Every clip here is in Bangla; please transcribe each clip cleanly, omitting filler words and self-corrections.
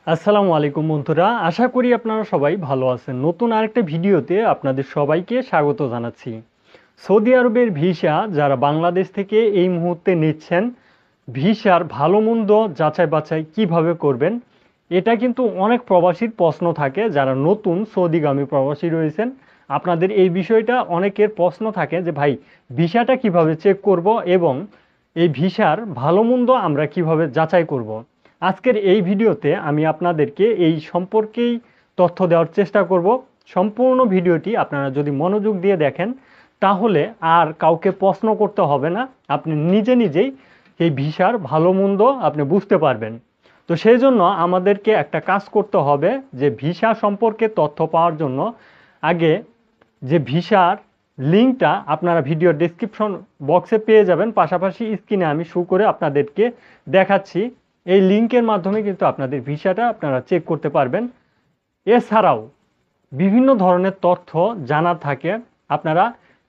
আসসালামু আলাইকুম বন্ধুরা, আশা করি আপনারা সবাই ভালো আছেন। নতুন আরেকটা ভিডিওতে আপনাদের সবাইকে স্বাগত জানাচ্ছি। সৌদি আরবের ভিসা যারা বাংলাদেশ থেকে এই মুহূর্তে নিচ্ছেন, ভিসার ভালো মন্দ যাচাই বাছাই কিভাবে করবেন, এটা কিন্তু অনেক প্রবাসীর প্রশ্ন থাকে। যারা নতুন সৌদিগামী প্রবাসী রয়েছেন, আপনাদের এই বিষয়টা অনেকের প্রশ্ন থাকে যে ভাই, ভিসাটা কিভাবে চেক করব এবং এই ভিসার ভালো মন্দ আমরা কিভাবে যাচাই করব। আজকের এই ভিডিওতে আমি আপনাদেরকে এই সম্পর্কেই তথ্য দেওয়ার চেষ্টা করব। সম্পূর্ণ ভিডিওটি আপনারা যদি মনোযোগ দিয়ে দেখেন, তাহলে আর কাউকে প্রশ্ন করতে হবে না। আপনি নিজে নিজেই এই ভিসার ভালো মন্দ আপনি বুঝতে পারবেন। তো সেই জন্য আমাদেরকে একটা কাজ করতে হবে, যে ভিসা সম্পর্কে তথ্য পাওয়ার জন্য আগে যে ভিসার লিঙ্কটা আপনারা ভিডিও ডেসক্রিপশন বক্সে পেয়ে যাবেন, পাশাপাশি স্ক্রিনে আমি শো করে আপনাদেরকে দেখাচ্ছি। এই লিঙ্কের মাধ্যমে কিন্তু আপনাদের ভিসাটা আপনারা চেক করতে পারবেন। এছাড়াও বিভিন্ন ধরনের তথ্য জানা থাকে। আপনারা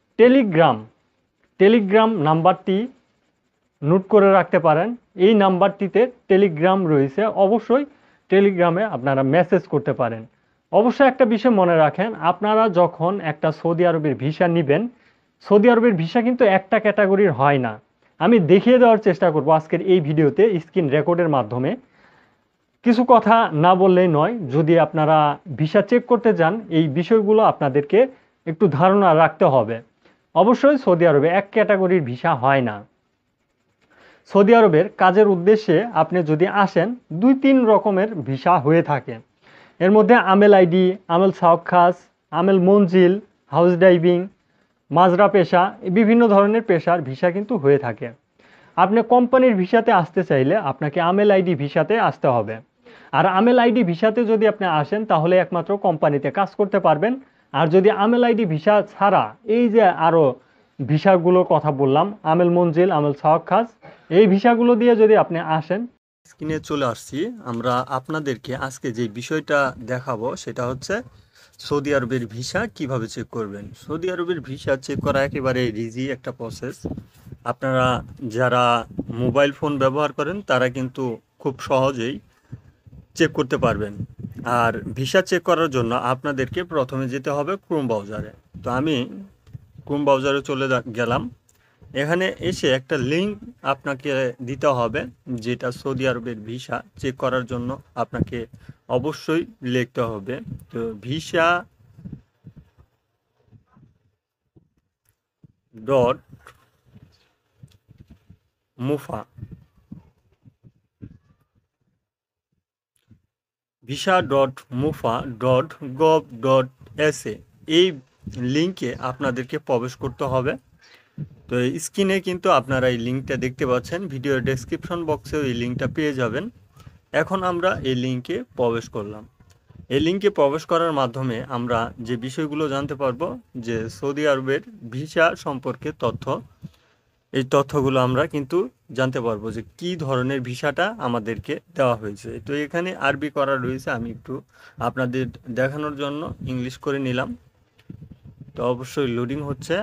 টেলিগ্রাম নাম্বারটি নোট করে রাখতে পারেন। এই নাম্বারটিতে টেলিগ্রাম রয়েছে, অবশ্যই টেলিগ্রামে আপনারা মেসেজ করতে পারেন। অবশ্যই একটা বিষয় মনে রাখেন, আপনারা যখন একটা সৌদি আরবের ভিসা নেবেন, সৌদি আরবের ভিসা কিন্তু একটা ক্যাটাগরির হয় না। আমি দেখিয়ে দেওয়ার চেষ্টা করব আজকের এই ভিডিওতে স্ক্রিন রেকর্ডের মাধ্যমে। কিছু কথা না বললেই নয়, যদি আপনারা ভিসা চেক করতে যান, এই বিষয়গুলো আপনাদেরকে একটু ধারণা রাখতে হবে। অবশ্যই সৌদি আরবে এক ক্যাটাগরির ভিসা হয় না। সৌদি আরবের কাজের উদ্দেশ্যে আপনি যদি আসেন, 2-3 রকমের ভিসা হয়ে থাকে। এর মধ্যে আমেল আইডি, আমেল সাওখাস, আমেল মঞ্জিল, হাউস ড্রাইভিং, মাজরা পেশা, বিভিন্ন ধরনের পেশার ভিসা কিন্তু হয়ে থাকে। আপনি কোম্পানির ভিসাতে আসতে চাইলে আপনাকে আমেল আইডি ভিসাতে আসতে হবে। আর আমেল আইডি ভিসাতে যদি আপনি আসেন, তাহলে একমাত্র কোম্পানিতে কাজ করতে পারবেন। আর যদি আমেল আইডি ভিসা ছাড়া এই যে আরও ভিসাগুলোর কথা বললাম, আমেল মঞ্জিল, আমেল সাওখাস, এই ভিসাগুলো দিয়ে যদি আপনি আসেন। স্ক্রিনে চলে আসছি। আমরা আপনাদেরকে আজকে যে বিষয়টা দেখাবো সেটা হচ্ছে সৌদি আরবের ভিসা কিভাবে চেক করবেন। সৌদি আরবের ভিসা চেক করা একেবারে ইজি একটা প্রসেস। আপনারা যারা মোবাইল ফোন ব্যবহার করেন তারা কিন্তু খুব সহজেই চেক করতে পারবেন। আর ভিসা চেক করার জন্য আপনাদেরকে প্রথমে যেতে হবে ক্রোম ব্রাউজারে। তো আমি ক্রোম ব্রাউজারে চলে গেলাম। এখানে এসে একটা লিঙ্ক আপনাকে দিতে হবে, যেটা সৌদি আরবের ভিসা চেক করার জন্য আপনাকে অবশ্যই লিখতে হবে। তো ভিসা ডট মুফা visa.mufa.gov.sa এই লিঙ্কে আপনাদেরকে প্রবেশ করতে হবে। তো স্ক্রিনে কিন্তু আপনারা এই লিঙ্কটা দেখতে পাচ্ছেন, ভিডিও ডেসক্রিপশন বক্সেও এই লিঙ্কটা পেয়ে যাবেন। এখন আমরা এই লিঙ্কে প্রবেশ করলাম। এই লিঙ্কে প্রবেশ করার মাধ্যমে আমরা যে বিষয়গুলো জানতে পারবো, যে সৌদি আরবের ভিসা সম্পর্কে তথ্য, এই তথ্যগুলো আমরা কিন্তু জানতে পারবো যে কি ধরনের ভিসাটা আমাদেরকে দেওয়া হয়েছে। তো এখানে আরবি করা রয়েছে, আমি একটু আপনাদের দেখানোর জন্য ইংলিশ করে নিলাম। তো অবশ্যই লোডিং হচ্ছে।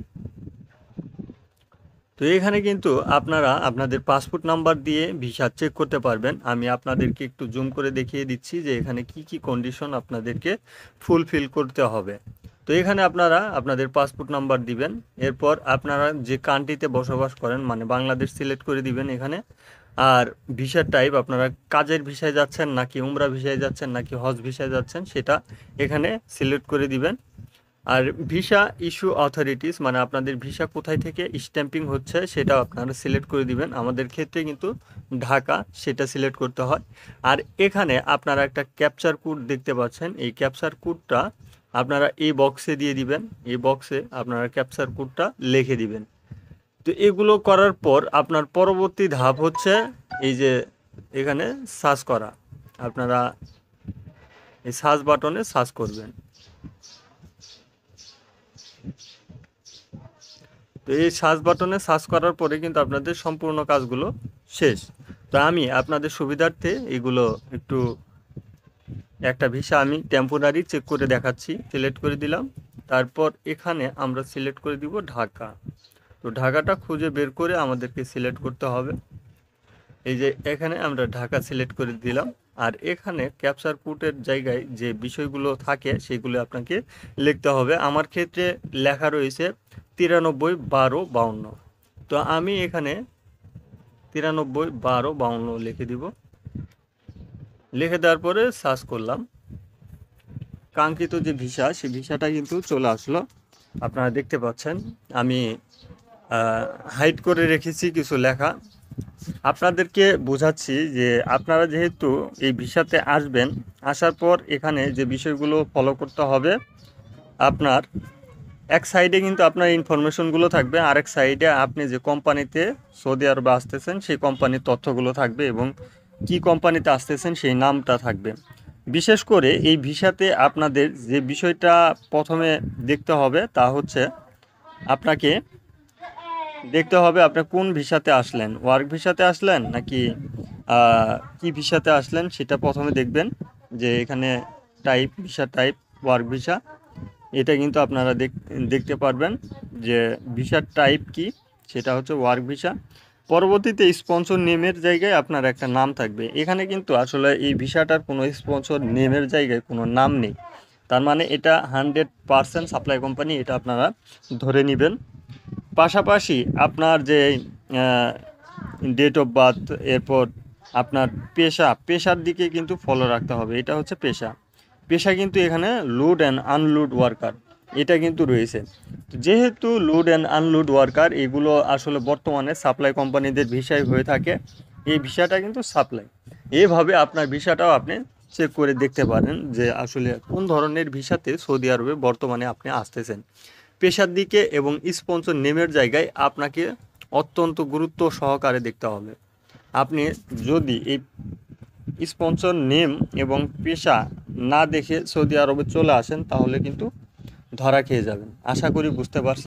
তো এখানে কিন্তু আপনারা আপনাদের পাসপোর্ট নাম্বার দিয়ে ভিসা চেক করতে পারবেন। আমি আপনাদেরকে একটু জুম করে দেখিয়ে দিচ্ছি যে এখানে কি কি কন্ডিশন আপনাদেরকে ফুলফিল করতে হবে। তো এখানে আপনারা আপনাদের পাসপোর্ট নাম্বার দিবেন। এরপর আপনারা যে কান্ট্রিতে বসবাস করেন, মানে বাংলাদেশ সিলেক্ট করে দিবেন এখানে। আর ভিসার টাইপ, আপনারা কাজের ভিসায় যাচ্ছেন নাকি উমরা ভিসায় যাচ্ছেন নাকি হজ ভিসায় যাচ্ছেন, সেটা এখানে সিলেক্ট করে দিবেন। আর ভিসা ইস্যু অথরিটিস, মানে আপনাদের ভিসা কোথায় থেকে স্ট্যাম্পিং হচ্ছে সেটা আপনারা সিলেক্ট করে দিবেন। আমাদের ক্ষেত্রে কিন্তু ঢাকা, সেটা সিলেক্ট করতে হয়। আর এখানে আপনারা একটা ক্যাপচার কোড দেখতে পাচ্ছেন, এই ক্যাপচার কোডটা আপনারা এই বক্সে দিয়ে দিবেন। এই বক্সে আপনারা ক্যাপচার কোডটা লিখে দিবেন। তো এগুলো করার পর আপনার পরবর্তী ধাপ হচ্ছে এই যে এখানে সার্চ করা। আপনারা এই সার্চ বাটনে সার্চ করবেন। তো এই সার্চ বাটনে সার্চ করার পরে কিন্তু আপনাদের সম্পূর্ণ কাজগুলো শেষ। তো আমি আপনাদের সুবিধার্থে এগুলো একটু একটা ভিসা আমি টেম্পোরারি চেক করে দেখাচ্ছি। সিলেক্ট করে দিলাম। তারপর এখানে আমরা সিলেক্ট করে দিব ঢাকা। তো ঢাকাটা খুঁজে বের করে আমাদেরকে সিলেক্ট করতে হবে। এই যে এখানে আমরা ঢাকা সিলেক্ট করে দিলাম। আর এখানে ক্যাপচার কোডের জায়গায় যে বিষয়গুলো থাকে সেগুলো আপনাকে লিখতে হবে। আমার ক্ষেত্রে লেখা রয়েছে 93 12 52। তো আমি এখানে 93 12 52 লিখে দিব। লিখে দেওয়ার পরে সার্চ করলাম, কাঙ্ক্ষিত যে ভিসা সেই ভিসাটা কিন্তু চলে আসলো। আপনারা দেখতে পাচ্ছেন আমি হাইড করে রেখেছি কিছু লেখা। আপনাদেরকে বোঝাচ্ছি যে আপনারা যেহেতু এই ভিসাতে আসবেন, আসার পর এখানে যে বিষয়গুলো ফলো করতে হবে, আপনার এক সাইডে কিন্তু আপনার ইনফরমেশনগুলো থাকবে, আরেক সাইডে আপনি যে কোম্পানিতে সৌদি আরবে আসতেছেন সেই কোম্পানির তথ্যগুলো থাকবে এবং কি কোম্পানিতে আসতেছেন সেই নামটা থাকবে। বিশেষ করে এই ভিসাতে আপনাদের যে বিষয়টা প্রথমে দেখতে হবে তা হচ্ছে আপনাকে দেখতে হবে আপনি কোন ভিসাতে আসলেন, ওয়ার্ক ভিসাতে আসলেন নাকি কি ভিসাতে আসলেন সেটা প্রথমে দেখবেন। যে এখানে type visa type work visa, এটা কিন্তু আপনারা দেখতে পারবেন যে ভিসার টাইপ কি, সেটা হচ্ছে ওয়ার্ক ভিসা। পরবর্তীতে স্পন্সর নেমের জায়গায় আপনার একটা নাম থাকবে। এখানে কিন্তু আসলে এই ভিসাটার কোনো স্পন্সর নেমের জায়গায় কোনো নাম নেই, তার মানে এটা 100% সাপ্লাই কোম্পানি, এটা আপনারা ধরে নেবেন। পাশাপাশি আপনার যে ডেট অফ বার্থ, এরপর আপনার পেশার দিকে কিন্তু ফলো রাখতে হবে। এটা হচ্ছে পেশা কিন্তু এখানে লোড অ্যান্ড আনলোড ওয়ার্কার এটা কিন্তু রয়েছে। যেহেতু লোড অ্যান্ড আনলোড ওয়ার্কার এগুলো আসলে বর্তমানে সাপ্লাই কোম্পানিদের ভিসায় হয়ে থাকে, এই ভিসাটা কিন্তু সাপ্লাই। এইভাবে আপনার ভিসাটাও আপনি চেক করে দেখতে পারেন যে আসলে কোন ধরনের ভিসাতে সৌদি আরবে বর্তমানে আপনি আসতেছেন। পেশার দিকে এবং স্পন্সর নেমের জায়গায় আপনাকে অত্যন্ত গুরুত্ব সহকারে দেখতে হবে। আপনি যদি এই স্পন্সর নেম এবং পেশা না দেখে সৌদি আরবে চলে আসেন তাহলে কিন্তু ধরা খেয়ে যাবেন। আশা করি বুঝতে পারছেন।